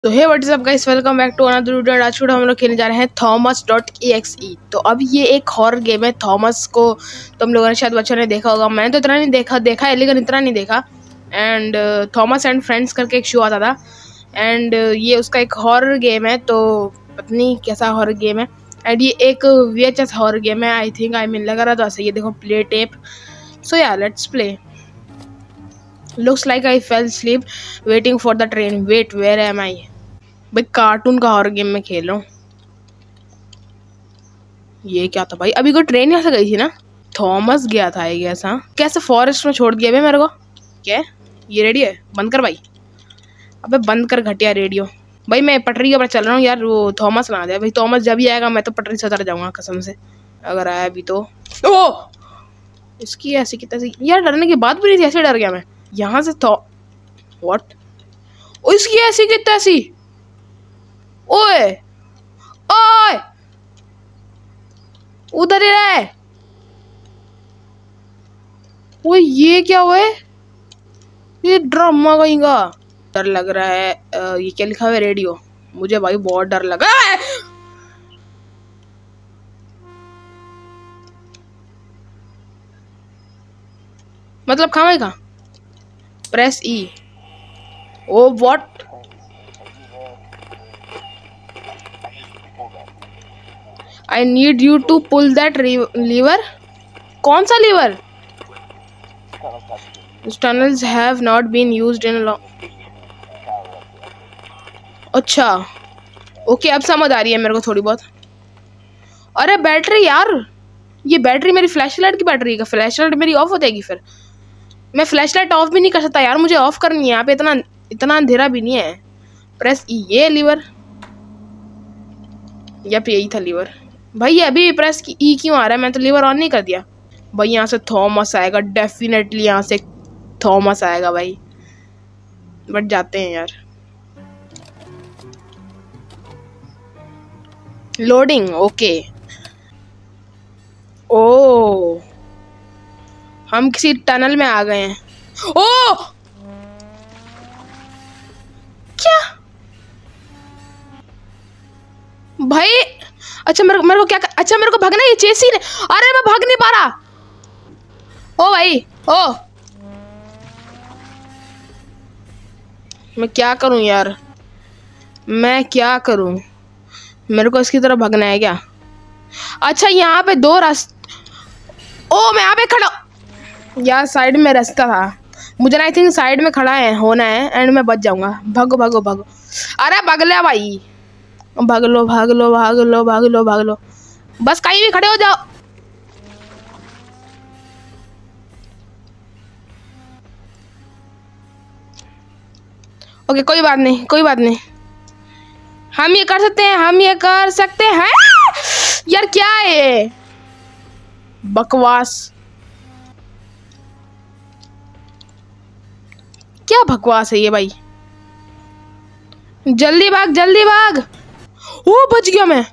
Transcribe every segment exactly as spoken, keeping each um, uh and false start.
तो hey what is up guys, welcome back to another video. आज हम लोग खेलने जा रहे हैं Thomas dot E X E. तो अब ये एक हॉरर गेम है। थॉमस को तुम लोगों ने शायद बच्चों ने देखा होगा, मैंने तो इतना नहीं देखा देखा है लेकिन इतना नहीं देखा। एंड थॉमस एंड फ्रेंड्स करके एक शो आता था, एंड uh, ये उसका एक हॉरर गेम है। तो पता नहीं कैसा हॉरर गेम है। एंड ये एक V H S horror game है, आई थिंक। आई मीन लग रहा था ऐसे। ये देखो, play tape. So yeah let's play. Looks like I fell asleep waiting for the train. Wait, where am I? भाई कार्टून का हॉरर गेम में खेल रहा हूँ। ये क्या था भाई? अभी कोई ट्रेन यहाँ से गई थी ना? थॉमस गया था ये ऐसा। कैसे फॉरेस्ट में छोड़ दिया भाई मेरे को? क्या ये रेडियो है? बंद कर भाई। अबे बंद कर घटिया रेडियो। भाई मैं पटरी के ऊपर चल रहा हूँ यार। वो थॉमस ना आ जाए भाई। थॉमस जब ही आएगा मैं तो पटरी से उतर जाऊंगा कसम से, अगर आया अभी तो। ओ इसकी ऐसी की तैसी यार, डरने की बात भी नहीं थी। ऐसे डर गया मैं यहाँ से। Thaw what? ओ इसकी ऐसी की तैसी। ओए ओए उधर ही रहे। ओए ये क्या हुआ है? ये ड्रामा कहीं का। डर लग रहा है। आ, ये क्या लिखा हुआ है? रेडियो। मुझे भाई बहुत डर लगा है। मतलब खावे का press E. Oh what? I need you to pull that lever. कौन सा lever? Tunnels have not been used in a long. अच्छा ओके, अब समझ आ रही है मेरे को थोड़ी बहुत। अरे बैटरी यार, ये बैटरी मेरी फ्लैश लाइट की बैटरी का। फ्लैश लाइट मेरी ऑफ हो जाएगी फिर। मैं फ्लैश लाइट ऑफ भी नहीं कर सकता यार, मुझे ऑफ करनी है। यहाँ पे इतना इतना अंधेरा भी नहीं है। Press E. ये लीवर, यप यही था लीवर। भाई ये अभी प्रेस की ई क्यों आ रहा है? मैं तो लीवर ऑन नहीं कर दिया। भाई यहाँ से थॉमस आएगा डेफिनेटली। यहाँ से थॉमस आएगा भाई। बट जाते हैं यार। Loading okay. ओ हम किसी टनल में आ गए हैं। ओ क्या भाई? अच्छा मेरे को मेरे को क्या? अच्छा मेरे को भागना है। ये चेसी ने। अरे मैं भाग नहीं पा रहा। ओ भाई ओ मैं क्या करूं यार? मैं क्या करूं? मेरे को इसकी तरफ भागना है क्या? अच्छा यहाँ पे दो रास्ते। ओ मैं यहाँ पे खड़ा यार। साइड में रास्ता था। मुझे ना आई थिंक साइड में खड़ा है होना है, एंड मैं बच जाऊंगा। भागो भागो भागो। अरे भाग ले भाई। भाग लो भाग लो भाग लो भाग लो भाग लो। बस कहीं भी खड़े हो जाओ। ओके कोई बात नहीं, कोई बात नहीं। हम ये कर सकते हैं, हम ये कर सकते हैं। यार क्या है बकवास? क्या बकवास है ये भाई? जल्दी भाग जल्दी भाग। ओ बच गया मैं।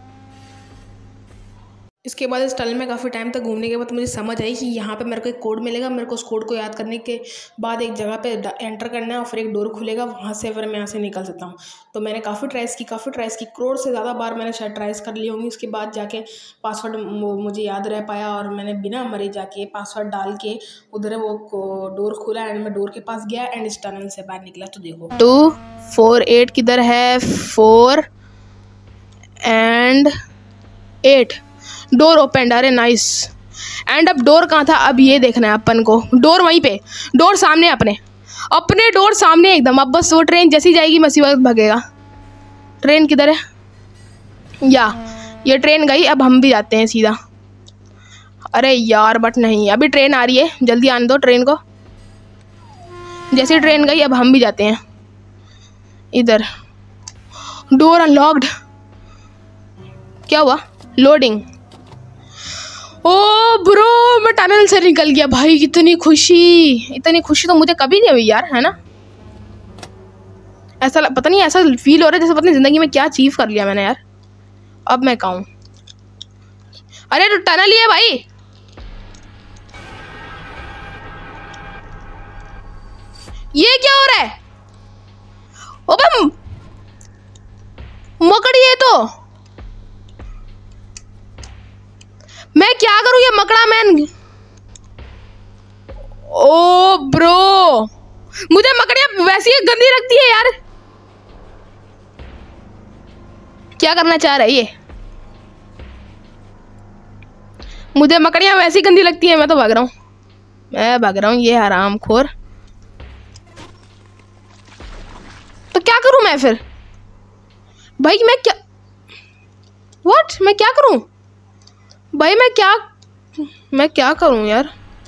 इसके बाद इस टनल में काफ़ी टाइम तक घूमने के बाद मुझे समझ आई कि यहाँ पे मेरे को एक कोड मिलेगा। मेरे को उस कोड को याद करने के बाद एक जगह पे एंटर करना है और फिर एक डोर खुलेगा। वहाँ से फिर मैं यहाँ से निकल सकता हूँ। तो मैंने काफ़ी ट्राइस की काफ़ी ट्राइस की करोड़ से ज़्यादा बार मैंने शायद ट्राइस कर ली होंगी। उसके बाद जाके पासवर्ड मुझे याद रह पाया और मैंने बिना मरे जाके पासवर्ड डाल के उधर वो डोर खुला एंड मैं डोर के पास गया एंड इस टनल से बाहर निकला। तो देखो टू फोर एट किधर है? Four and eight. Door open. अरे नाइस। एंड अब डोर कहाँ था? अब ये देखना है अपन को। डोर वहीं पे, डोर सामने, अपने अपने डोर सामने एकदम। अब बस वो ट्रेन जैसी जाएगी मैं उसी वक्त भागेगा। ट्रेन किधर है? या ये ट्रेन गई। अब हम भी जाते हैं सीधा। अरे यार बट नहीं, अभी ट्रेन आ रही है। जल्दी आने दो ट्रेन को। जैसी ट्रेन गई अब हम भी जाते हैं इधर। Door unlocked. क्या हुआ? लोडिंग। ओ ब्रो मैं टनल से निकल गया भाई। कितनी खुशी, इतनी खुशी तो मुझे कभी नहीं हुई यार, है ना? ऐसा पता नहीं, ऐसा फील हो रहा है जैसे पता नहीं जिंदगी में क्या अचीव कर लिया मैंने यार। अब मैं कहूँ अरे तो टनल ही है भाई। ये क्या हो रहा है? ओबम मैं क्या करूं, ये मकड़ा मैन। ओ ब्रो, मुझे मकड़ियां वैसी ही गंदी लगती है यार। क्या करना चाह रहा है ये? मुझे मकड़ियां वैसी गंदी लगती है। मैं तो भाग रहा हूँ, मैं भाग रहा हूँ, ये हरामखोर। तो क्या करूं मैं फिर भाई? मैं क्या व्हाट मैं क्या करूं भाई? मैं क्या मैं क्या करूं यार?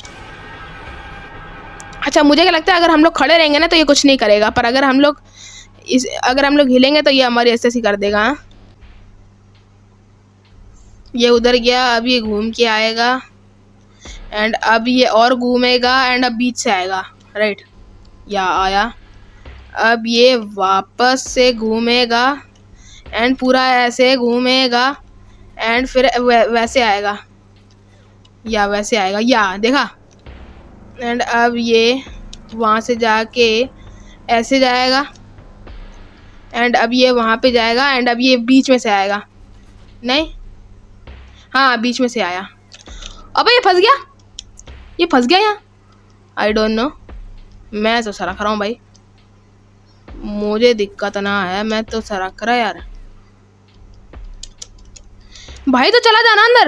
अच्छा, मुझे क्या लगता है, अगर हम लोग खड़े रहेंगे ना तो ये कुछ नहीं करेगा, पर अगर हम लोग इस अगर हम लोग हिलेंगे तो ये हमारी ऐसे ऐसी कर देगा। हाँ, ये उधर गया, अब ये घूम के आएगा एंड अब ये और घूमेगा एंड अब बीच से आएगा, राइट? या आया, अब ये वापस से घूमेगा एंड पूरा ऐसे घूमेगा एंड फिर वै, वैसे आएगा या वैसे आएगा, या देखा। एंड अब ये वहाँ से जाके ऐसे जाएगा एंड अब ये वहाँ पे जाएगा एंड अब ये बीच में से आएगा। नहीं, हाँ बीच में से आया। अबे ये फंस गया, ये फंस गया यहाँ। आई डोंट नो, मैं तो सरक रहा हूँ भाई, मुझे दिक्कत ना है, मैं तो सरक रहा यार। भाई तो चला जाना अंदर।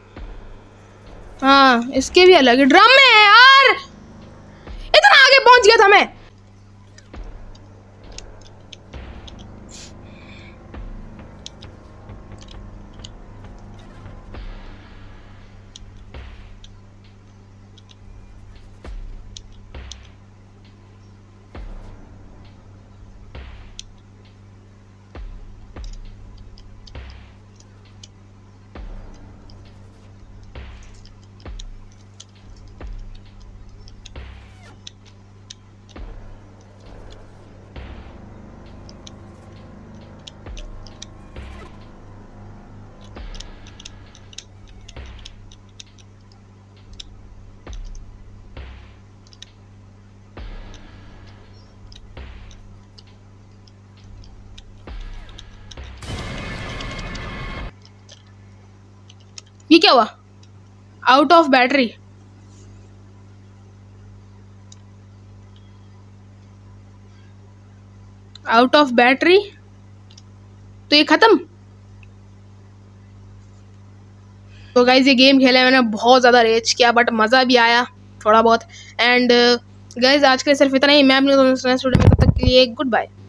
हाँ, इसके भी अलग ड्रम में है यार, इतना आगे पहुंच गया था मैं। ये क्या हुआ? Out of battery. Out of battery तो ये खत्म। तो गाइज ये गेम खेला मैंने, बहुत ज़्यादा रेज किया बट मज़ा भी आया थोड़ा बहुत। एंड गाइज आज के लिए सिर्फ इतना ही। मैं अपने दोस्तों से स्टूडियो में, तब तक के लिए गुड बाय।